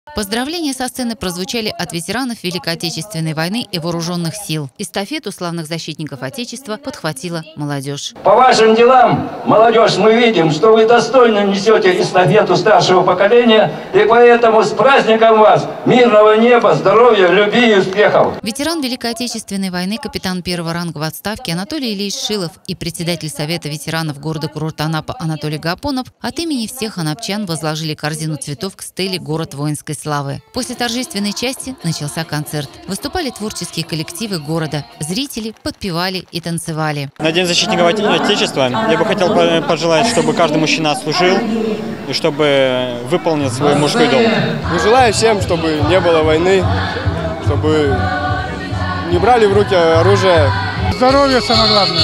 Поздравления со сцены прозвучали от ветеранов Великой Отечественной войны и вооруженных сил. Эстафету славных защитников Отечества подхватила молодежь. По вашим делам, молодежь, мы видим, что вы достойно несете эстафету старшего поколения, и поэтому с праздником вас! Мирного неба, здоровья, любви и успехов! Ветеран Великой Отечественной войны, капитан первого ранга в отставке Анатолий Ильич Шилов и председатель Совета ветеранов города-курорта Анапа Анатолий Гапонов от имени всех анапчан возложили корзину цветов к стеле «Город воинской славы». После торжественной части начался концерт. Выступали творческие коллективы города. Зрители подпевали и танцевали. На День защитников Отечества я бы хотел пожелать, чтобы каждый мужчина отслужил и чтобы выполнил свой мужской долг. Желаю всем, чтобы не было войны, чтобы не брали в руки оружие. Здоровье самое главное.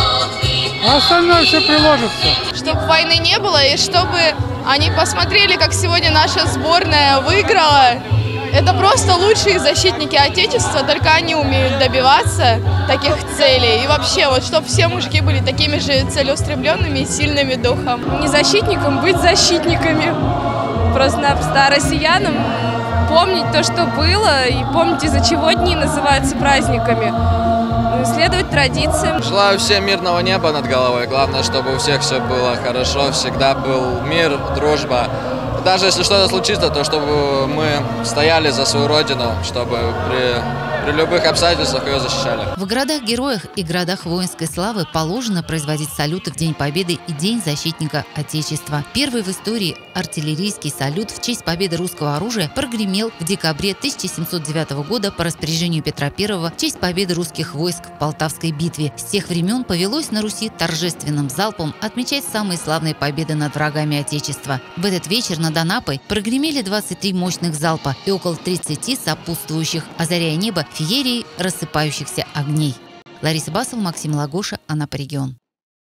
А остальное все приложится. Чтобы войны не было и чтобы они посмотрели, как сегодня наша сборная выиграла. Это просто лучшие защитники Отечества, только они умеют добиваться таких целей. И вообще, вот чтобы все мужики были такими же целеустремленными и сильными духом. Не защитникам, быть защитниками. Просто россиянам помнить то, что было, и помнить, из-за чего дни называются праздниками. Следовать традициям. Желаю всем мирного неба над головой. Главное, чтобы у всех все было хорошо, всегда был мир, дружба. Даже если что-то случится, то чтобы мы стояли за свою родину, чтобы при любых обстоятельствах ее защищали. В городах-героях и городах воинской славы положено производить салюты в День Победы и День защитника Отечества. Первый в истории артиллерийский салют в честь победы русского оружия прогремел в декабре 1709 года по распоряжению Петра I в честь победы русских войск в Полтавской битве. С тех времен повелось на Руси торжественным залпом отмечать самые славные победы над врагами Отечества. В этот вечер над Анапой прогремели 23 мощных залпа и около 30 сопутствующих, озаряя небо феерией рассыпающихся огней. Лариса Басова, Максим Лагоша, Анапа регион.